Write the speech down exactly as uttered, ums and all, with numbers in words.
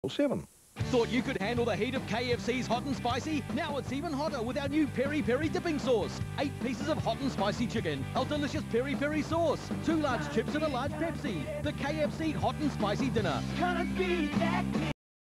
Seven. Thought you could handle the heat of K F C's hot and spicy? Now it's even hotter with our new Peri Peri dipping sauce. Eight pieces of hot and spicy chicken, our delicious Peri Peri sauce, two large chips and a large Pepsi. The K F C hot and spicy dinner. Gonna be that